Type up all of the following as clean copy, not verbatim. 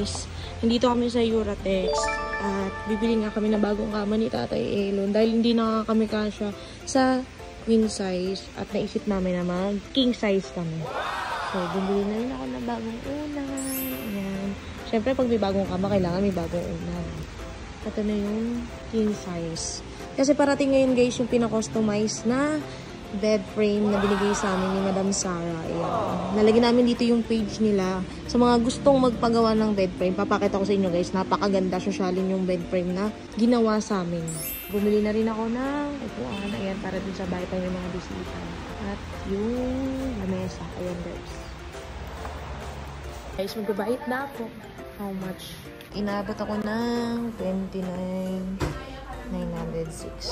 guys, nandito kami sa Euratex at bibili nga kami ng bagong kama ni Tatay Elon dahil hindi na kami kasya sa queen size at naisip namin na mag king size kami. So, bumili na rin ako ng bagong unan. Ayan. Siyempre, pag may bagong kama, kailangan may bagong unan. Ito na yung king size. Kasi parating ngayon guys yung pina-customize na bed frame na binigay sa amin ni Madam Sarah. Ayan. Nalagyan namin dito yung page nila. Sa mga gustong magpagawa ng bed frame, papakita ko sa inyo guys, napakaganda, sosyalin yung bed frame na ginawa sa amin. Bumili na rin ako ng upuan. Ayan, para din sa bahay pag may mga bisita. At yung lamesa. Ayan guys. Guys, magbabayad na ako. How much? Inabot ako ng 29,906.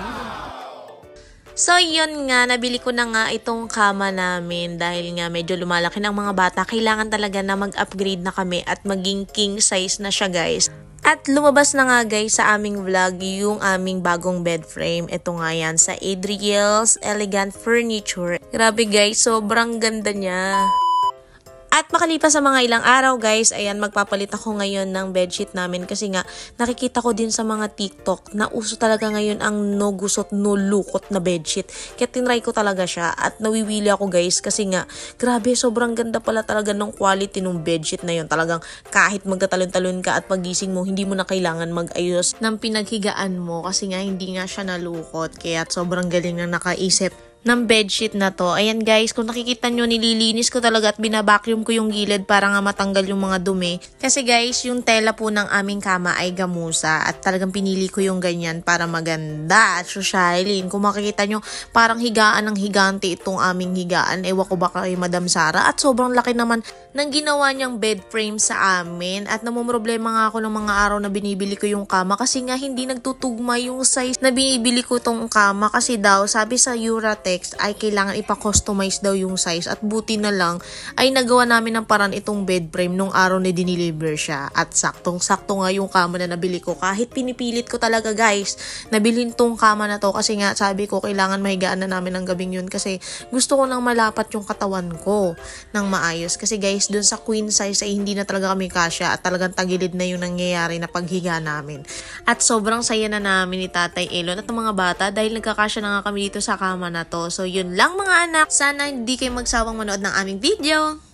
So, yun nga, nabili ko na nga itong kama namin dahil nga medyo lumalaki ng mga bata. Kailangan talaga na mag-upgrade na kami at maging king size na siya, guys. At lumabas na nga, guys, sa aming vlog yung aming bagong bed frame. Ito nga yan, sa Adriel's Elegant Furniture. Grabe, guys, sobrang ganda niya. At makalipas sa mga ilang araw guys, ayan magpapalit ako ngayon ng bedsheet namin kasi nga nakikita ko din sa mga TikTok na uso talaga ngayon ang no gusot no lukot na bedsheet. Kaya tinry ko talaga siya at nawiwili ako guys kasi nga grabe sobrang ganda pala talaga ng quality ng bedsheet na yun. Talagang kahit magtatalon-talon ka at pagising mo hindi mo na kailangan mag-ayos ng pinaghigaan mo kasi nga hindi nga siya nalukot. Kaya sobrang galing na nakaisip ng bedsheet na to. Ayan guys, kung nakikita nyo, nililinis ko talaga at binabacuum ko yung gilid para nga matanggal yung mga dumi. Kasi guys, yung tela po ng aming kama ay gamusa at talagang pinili ko yung ganyan para maganda at sosyalin. Kung makikita nyo, parang higaan ng higante itong aming higaan. Ewan ko ba kay Madam Sarah at sobrang laki naman ng ginawa niyang bed frame sa amin at namumroblema nga ako ng mga araw na binibili ko yung kama kasi nga hindi nagtutugma yung size na binibili ko tong kama kasi daw, sabi sa Euratex, ay kailangan ipa-customize daw yung size at buti na lang ay nagawa namin ng paraan itong bed frame nung araw na diniliver siya at saktong-sakto nga yung kama na nabili ko kahit pinipilit ko talaga guys nabilin tong kama na to kasi nga sabi ko kailangan mahigaan na namin ng gabing yun kasi gusto ko nang malapat yung katawan ko ng maayos kasi guys dun sa queen size ay hindi na talaga kami kasya at talagang tagilid na yung nangyayari na paghiga namin at sobrang saya na namin ni Tatay Elon at ng mga bata dahil nagkakasya na nga kami dito sa kama na to. So, yun lang mga anak. Sana hindi kayo magsawang manood ng aming video.